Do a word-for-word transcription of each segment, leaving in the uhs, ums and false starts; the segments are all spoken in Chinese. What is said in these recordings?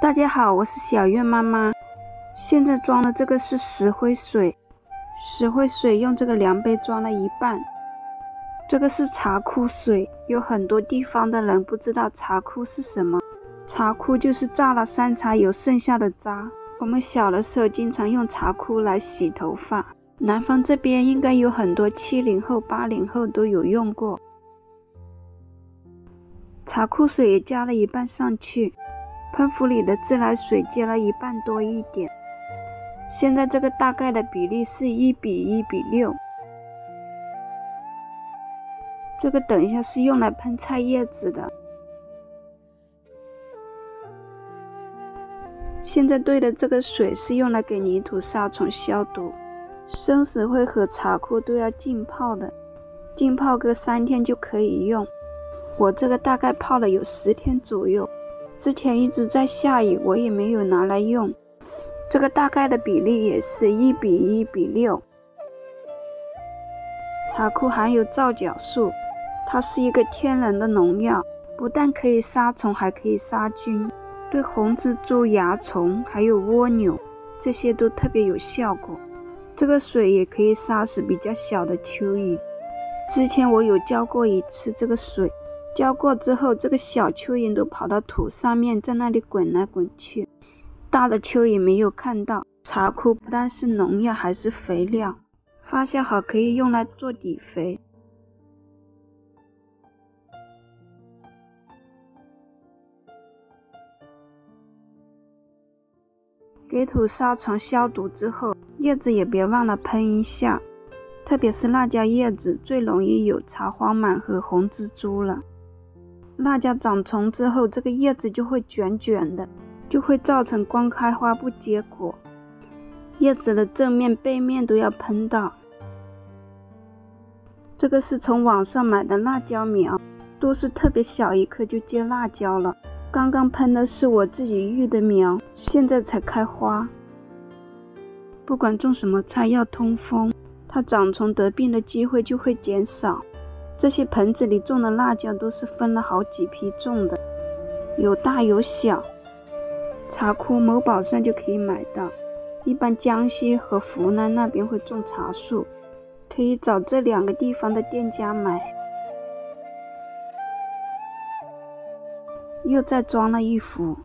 大家好，我是小月妈妈。现在装的这个是石灰水，石灰水用这个量杯装了一半。这个是茶枯水，有很多地方的人不知道茶枯是什么。茶枯就是榨了山茶油剩下的渣。我们小的时候经常用茶枯来洗头发，南方这边应该有很多七零后、八零后都有用过。茶枯水也加了一半上去。喷壶里的自来水接了一半多一点，现在这个大概的比例是一比一比六。这个等一下是用来喷菜叶子的。现在兑的这个水是用来给泥土杀虫消毒。生石灰和茶枯都要浸泡的，浸泡个三天就可以用。我这个大概泡了有十天左右。之前一直在下雨，我也没有拿来用。这个大概的比例也是一比一比六。茶枯含有皂角素，它是一个天然的农药，不但可以杀虫，还可以杀菌，对红蜘蛛、蚜虫还有蜗牛这些都特别有效果。这个水也可以杀死比较小的蚯蚓。之前我有浇过一次这个水。浇过之后，这个小蚯蚓都跑到土上面，在那里滚来滚去，大的蚯蚓没有看到。茶枯不但是农药，还是肥料，发酵好可以用来做底肥。给土杀虫消毒之后，叶子也别忘了喷一下，特别是辣椒叶子最容易有茶黄螨和红蜘蛛了。辣椒长虫之后，这个叶子就会卷卷的，就会造成光开花不结果。叶子的正面背面都要喷到。这个是从网上买的辣椒苗，都是特别小一颗就结辣椒了。刚刚喷的是我自己育的苗，现在才开花。不管种什么菜要通风，它长虫得病的机会就会减少。这些盆子里种的辣椒都是分了好几批种的，有大有小。茶枯某宝上就可以买到，一般江西和湖南那边会种茶树，可以找这两个地方的店家买。又再装了一壶。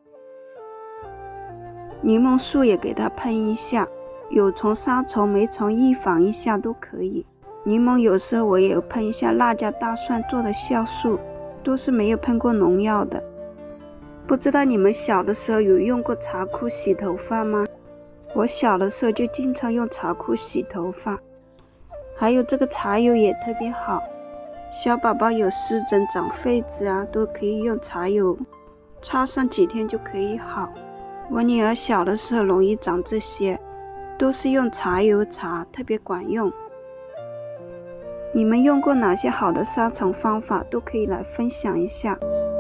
柠檬树也给它喷一下，有虫杀虫，没虫预防一下都可以。柠檬有时候我也有喷一下辣椒大蒜做的酵素，都是没有喷过农药的。不知道你们小的时候有用过茶枯洗头发吗？我小的时候就经常用茶枯洗头发。还有这个茶油也特别好，小宝宝有湿疹长痱子啊，都可以用茶油，擦上几天就可以好。我女儿小的时候容易长这些，都是用茶油擦，特别管用。你们用过哪些好的杀虫方法，都可以来分享一下。